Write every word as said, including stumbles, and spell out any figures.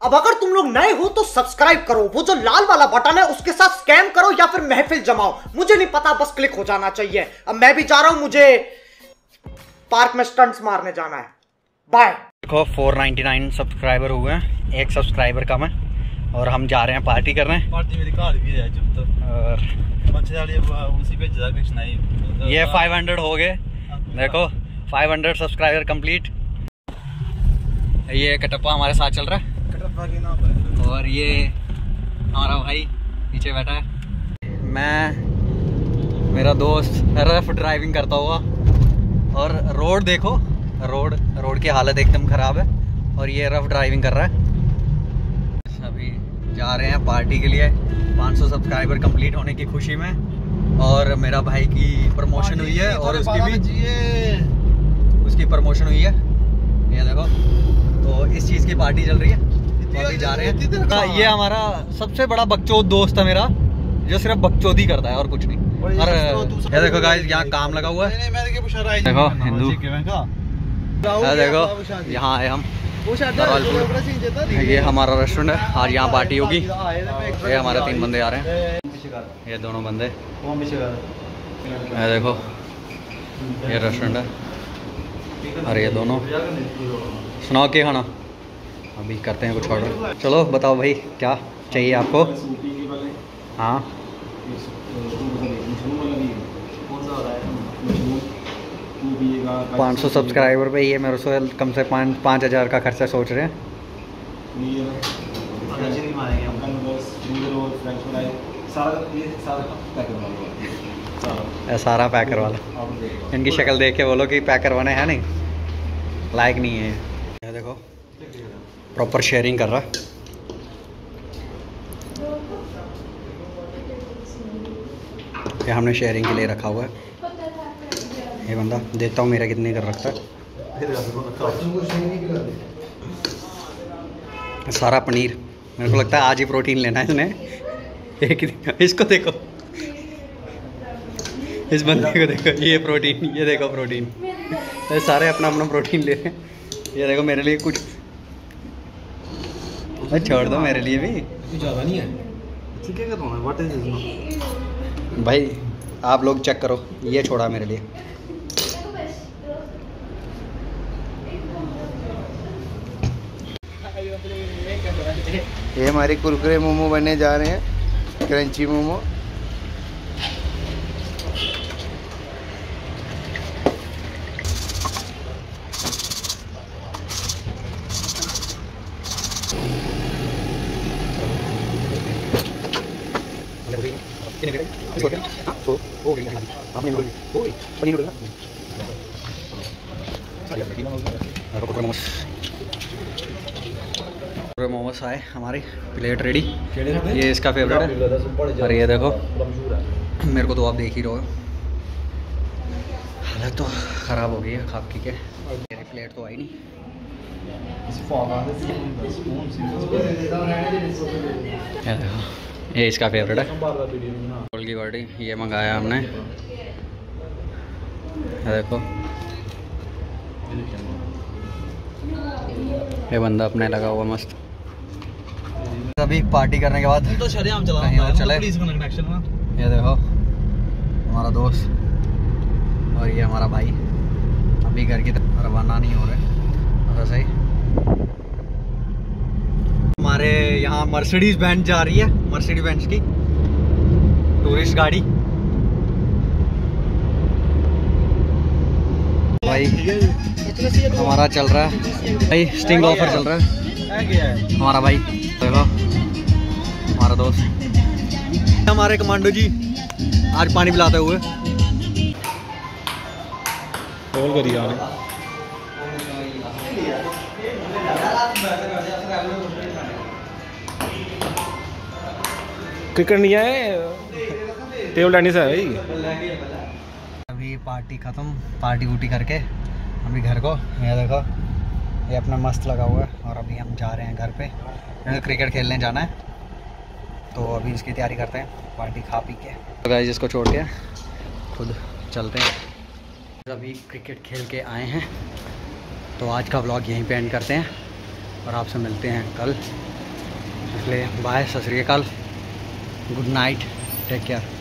अब अगर तुम लोग नए हो तो सब्सक्राइब करो, वो जो लाल वाला बटन है उसके साथ स्कैम करो या फिर महफिल जमाओ, मुझे नहीं पता, बस क्लिक हो जाना चाहिए। अब मैं भी जा रहा हूं, मुझे पार्क में स्टंट्स मारने जाना है। बाय। देखो चार सौ निन्यानवे सब्सक्राइबर हुए हैं, एक सब्सक्राइबर कम है और हम जा रहे हैं पार्टी करने। पार्टी मेरी कार भी है जब तक और उसी पे नहीं। ये पाँच सौ हो गए, देखो पाँच सौ सब्सक्राइबर कंप्लीट। ये कटप्पा हमारे साथ चल रहा है और ये हमारा भाई पीछे बैठा है। मैं मेरा दोस्त रफ ड्राइविंग करता हुआ, और रोड देखो, रोड रोड की हालत एकदम ख़राब है और ये रफ ड्राइविंग कर रहा है। अभी जा रहे हैं पार्टी के लिए पाँच सौ सब्सक्राइबर कंप्लीट होने की खुशी में, और मेरा भाई की प्रमोशन हुई है और उसकी भी उसकी प्रमोशन हुई है, ये देखो। तो इस चीज़ की पार्टी चल रही है, तो अभी जा रहे हैं। ये हमारा सबसे बड़ा बकचोद दोस्त है मेरा, जो सिर्फ बकचोदी करता है और कुछ नहीं। और ये देखो गाइस, यहाँ काम लगा हुआ है, देखो हिंदू, देखो यहाँ आए हम। ये हमारा रेस्टोरेंट है, आज यहाँ पार्टी होगी। ये हमारे तीन बंदे आ रहे हैं, ये दोनों बंदे, ये देखो ये रेस्टोरेंट है। अरे ये दोनों, सुनाओ क्या खाना, अभी करते हैं कुछ ऑर्डर। चलो बताओ भाई क्या चाहिए आपको। हाँ पाँच सौ सब्सक्राइबर पे ये मेरे से कम से पाँच पाँच हज़ार का खर्चा सोच रहे हैं। सारा पैकर वाला, इनकी शक्ल देख के बोलो कि पैकर वाले है नहीं, लायक नहीं है। ये देखो प्रॉपर शेयरिंग कर रहा है। ये हमने शेयरिंग के लिए रखा हुआ है। ये बंदा देखता हूँ मेरा कितने कर रखता है। सारा पनीर, मेरे को लगता है आज ही प्रोटीन लेना है इसने। एक इसको देखो, इस बंदे को देखो, ये प्रोटीन, ये देखो प्रोटीन, ये सारे अपना अपना प्रोटीन ले रहे हैं। ये देखो मेरे लिए कुछ छोड़ दो, मेरे लिए भी ज़्यादा नहीं है। ठीक है व्हाट इज दिस भाई, आप लोग चेक करो, ये छोड़ा मेरे लिए। ये हमारे कुरकुरे मोमो बनने जा रहे हैं, क्रंची मोमो। मोमोस आए, हमारी प्लेट रेडी। ये इसका फेवरेट है। और ये देखो, मेरे को तो आप देख ही रहो, हालत तो ख़राब हो गई है खा पी के। मेरी प्लेट तो आई नहीं। ये देखो, ये इसका फेवरेट है, रोल की बॉडी। ये मंगाया हमने, ये देखो। ये बंदा अपने लगा हुआ मस्त। अभी पार्टी करने के बाद तो चले हम कहीं और चले। ये देखो हमारा दोस्त और ये हमारा भाई अभी घर की तरफ रवाना नहीं हो रहे। ऐसा सही, हमारे यहाँ मर्सिडीज बेंज जा रही है, मर्सिडीज बेंज की टूरिस्ट गाड़ी। भाई हमारा चल रहा है भाई, स्टिंग ऑफर चल रहा है। हमारा भाई देखो, हमारा दोस्त, हमारे कमांडो जी आज पानी पिलाते हुए क्रिकेट नहीं है, टेबल टेनिस है भाई। अभी पार्टी ख़त्म, पार्टी वूटी करके अभी घर को, ये देखो ये अपना मस्त लगा हुआ है। और अभी हम जा रहे हैं घर पे, क्रिकेट खेलने जाना है, तो अभी इसकी तैयारी करते हैं, पार्टी खा पी के। तो गाइस इसको छोड़ के खुद चलते हैं। अभी क्रिकेट खेल के आए हैं, तो आज का व्लॉग यहीं पे एंड करते हैं और आपसे मिलते हैं कल। इसलिए बाय, सत श्री अकाल, गुड नाइट, टेक केयर।